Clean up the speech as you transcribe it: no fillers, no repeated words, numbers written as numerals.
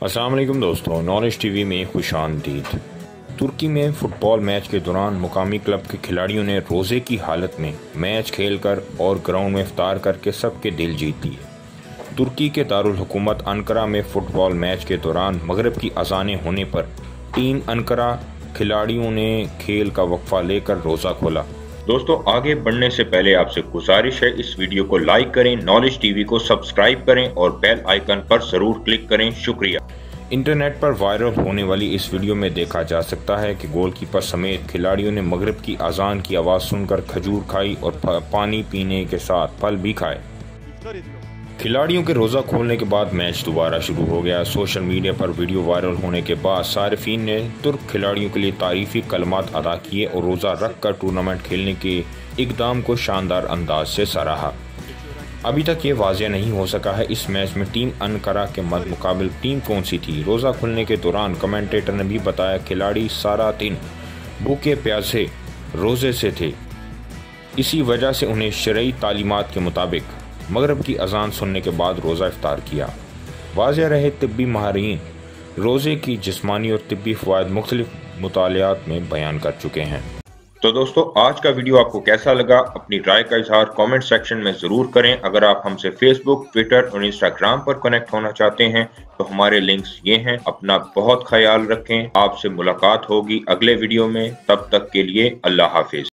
अस्सलाम वालेकुम दोस्तों, नॉलेज टीवी में खुशामदीद। तुर्की में फुटबॉल मैच के दौरान मुकामी क्लब के खिलाड़ियों ने रोज़े की हालत में मैच खेलकर और ग्राउंड में इफ्तार करके सबके दिल जीत लिए। तुर्की के दारुल हुकूमत अंकारा में फुटबॉल मैच के दौरान मगरिब की अज़ानें होने पर टीम अंकारा खिलाड़ियों ने खेल का वक्फा लेकर रोज़ा खोला। दोस्तों, आगे बढ़ने से पहले आपसे गुजारिश है, इस वीडियो को लाइक करें, नॉलेज टीवी को सब्सक्राइब करें और बेल आइकन पर जरूर क्लिक करें। शुक्रिया। इंटरनेट पर वायरल होने वाली इस वीडियो में देखा जा सकता है कि गोलकीपर समेत खिलाड़ियों ने मगरिब की अजान की आवाज़ सुनकर खजूर खाई और पानी पीने के साथ फल भी खाए। खिलाड़ियों के रोज़ा खोलने के बाद मैच दोबारा शुरू हो गया। सोशल मीडिया पर वीडियो वायरल होने के बाद सारिफीन ने तुर्क खिलाड़ियों के लिए तारीफी कलमात अदा किए और रोज़ा रख कर टूर्नामेंट खेलने के इकदाम को शानदार अंदाज से सराहा। अभी तक ये वाज़ेह नहीं हो सका है इस मैच में टीम अंकारा के मुकाबिल टीम कौन सी थी। रोज़ा खुलने के दौरान कमेंटेटर ने भी बताया खिलाड़ी सारा दिन भूखे प्यासे रोज़े से थे, इसी वजह से उन्हें शरई तालीमात के मुताबिक मगरिब की अजान सुनने के बाद रोज़ा इफ्तार किया। वाज़ेह रहे तिब्बी माहिरीन रोज़े की जिस्मानी और तिब्बी फ़वाइद मुख्तलिफ मुतालियात में बयान कर चुके हैं। तो दोस्तों, आज का वीडियो आपको कैसा लगा? अपनी राय का इजहार कमेंट सेक्शन में ज़रूर करें। अगर आप हमसे फेसबुक, ट्विटर और इंस्टाग्राम पर कनेक्ट होना चाहते हैं तो हमारे लिंक्स ये हैं। अपना बहुत ख्याल रखें। आपसे मुलाकात होगी अगले वीडियो में। तब तक के लिए अल्लाह हाफिज।